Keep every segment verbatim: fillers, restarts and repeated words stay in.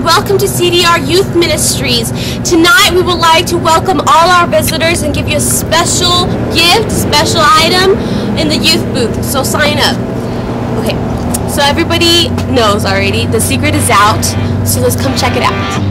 welcome to C D R Y Youth Ministries. Tonight we would like to welcome all our visitors and give you a special gift, special item in the youth booth, so sign up. Okay, so everybody knows already, the secret is out, so let's come check it out.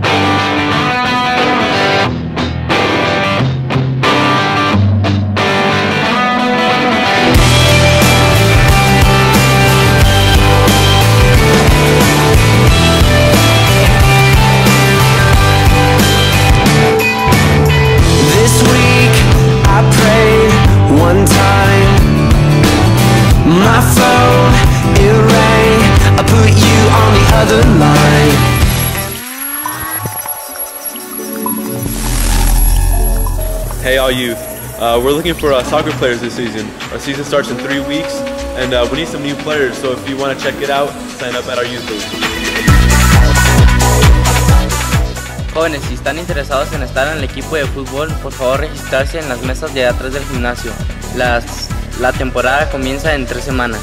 One time, my phone, it rang, I put you on the other line. Hey all youth, uh, we're looking for uh, soccer players this season. Our season starts in three weeks and uh, we need some new players, so if you want to check it out, sign up at our youth booth. Jóvenes, si están interesados en estar en el equipo de fútbol, por favor registrarse en las mesas de atrás del gimnasio. Las, la temporada comienza en tres semanas.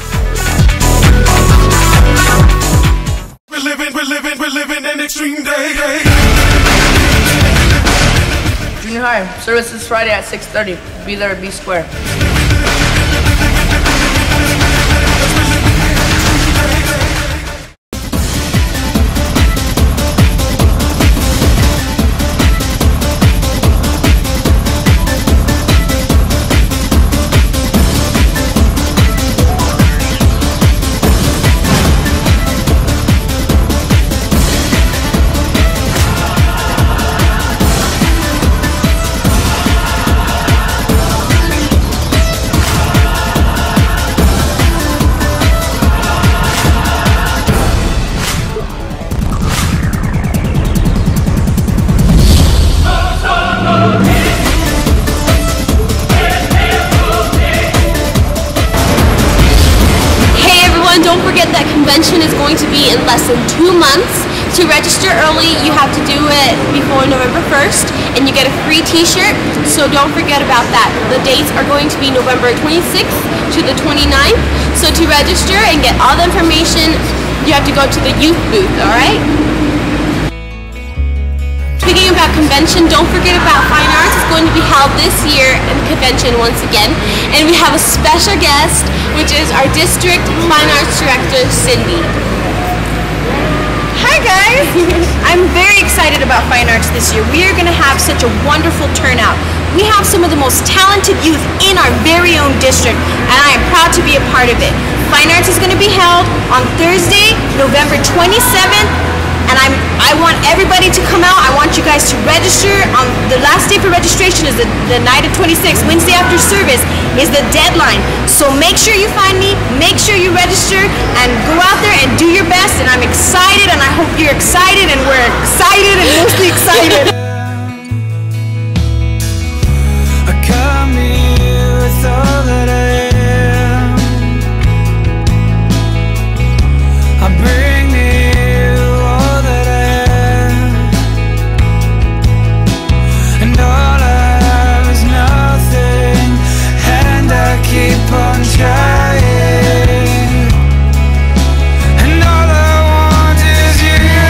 We're living, we're living, we're living an extreme day. Junior high, service is Friday at six thirty. Be there at B Square. Don't forget that convention is going to be in less than two months. To register early, you have to do it before November first, and you get a free t-shirt, so don't forget about that. The dates are going to be November twenty-sixth to the twenty-ninth, so to register and get all the information, you have to go to the youth booth, alright? Speaking about convention, don't forget about Fine Arts. It's going to be held this year in convention once again. And we have a special guest, which is our District Fine Arts Director, Cindy. Hi guys! I'm very excited about Fine Arts this year. We are going to have such a wonderful turnout. We have some of the most talented youth in our very own district, and I am proud to be a part of it. Fine Arts is going to be held on Thursday, November twenty-seventh. And I'm, I want everybody to come out. I want you guys to register. On the last day for registration is the, the night of twenty-sixth. Wednesday after service is the deadline. So make sure you find me, make sure you register, and go out there and do your best. And I'm excited, and I hope you're excited, and we're excited, and mostly excited. I come here with all that I am. I bring keep on trying, and all I want is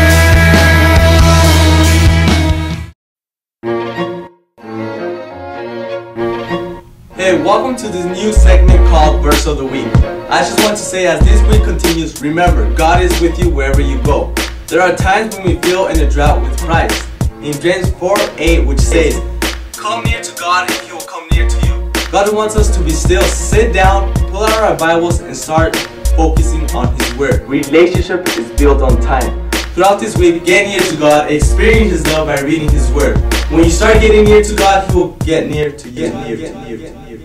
you. Hey, welcome to this new segment called Verse of the Week. I just want to say, as this week continues, remember, God is with you wherever you go. There are times when we feel in a drought with Christ. In James four eight, which says, "Come near to God and He will come near to you." God wants us to be still, sit down, pull out our Bibles, and start focusing on His Word. Relationship is built on time. Throughout this week, get near to God, experience His love by reading His Word. When you start getting near to God, He will get near to you. Get near, get near, get near.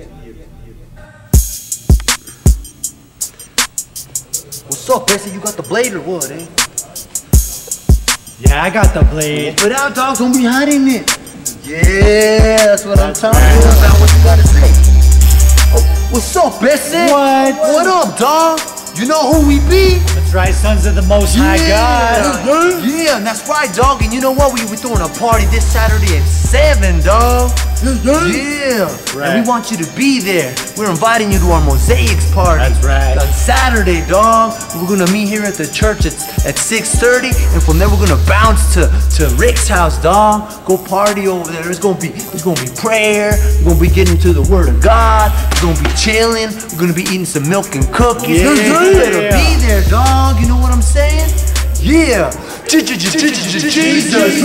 What's up, Bessie? You got the blade or what, eh? Yeah, I got the blade. Put out, dog. Don't be hiding it. Yeah, that's what I'm talking about. What you gotta say? Oh, what's up, Bessie? What? What up, dog? You know who we be? That's right, sons of the Most High yeah. God. Yeah, and that's right, dog. And you know what? We were throwing a party this Saturday at seven, dog. Yeah. Right. And we want you to be there. We're inviting you to our mosaics party. That's right. On Saturday, dog. We're gonna meet here at the church at, at six thirty, and from there we're gonna bounce to, to Rick's house, dog. Go party over there. There's gonna be there's gonna be prayer. We're gonna be getting to the Word of God. We're gonna be chilling. We're gonna be eating some milk and cookies. Yeah. You better be there, dog. You know what I'm saying? Yeah. Jesus.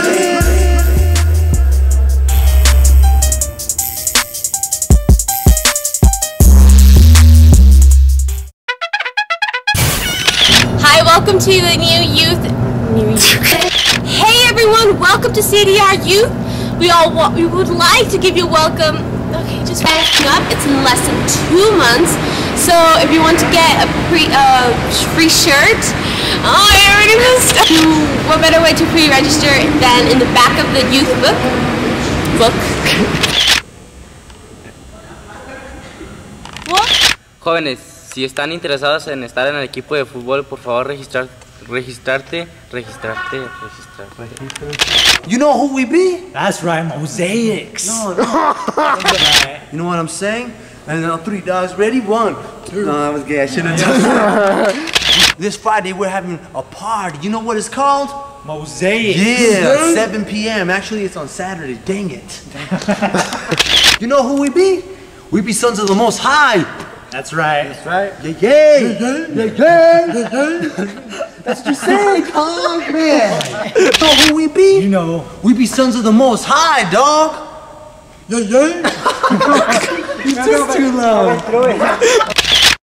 Hi, welcome to the new youth. New youth. Hey everyone, welcome to C D R Y Youth. We all wa we would like to give you a welcome. Okay, just finishing up. It's in less than two months. So if you want to get a pre uh, free shirt, oh, I already missed. What better way to pre-register than in the back of the youth book? Book. What? Jóvenes, si están interesados en estar en el equipo de fútbol, por favor registrar, registrarte, registrarte, registrarte. You know who we be? That's right, mosaics. No, no. You know what I'm saying? And now three dogs ready? One. No, that was gay. I shouldn't have done that. This Friday we're having a party. You know what it's called? Mosaics. Yeah, seven p m Actually, it's on Saturday. Dang it. You know who we be? We be sons of the Most High. That's right. That's right. Yeah, yeah. Yeah, yeah. That's what you say, dog, man. You know who we be? You know. We be sons of the Most High, dog. Yeah, yeah. You're just too loud.